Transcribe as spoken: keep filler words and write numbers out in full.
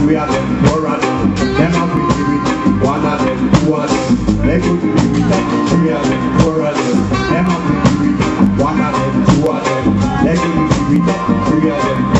three of them, four of them. Them a pretty with one of them, two of them. They could be with them, three of them, four of them. Them a pretty with one of them, two of them. They could be with them, three of them.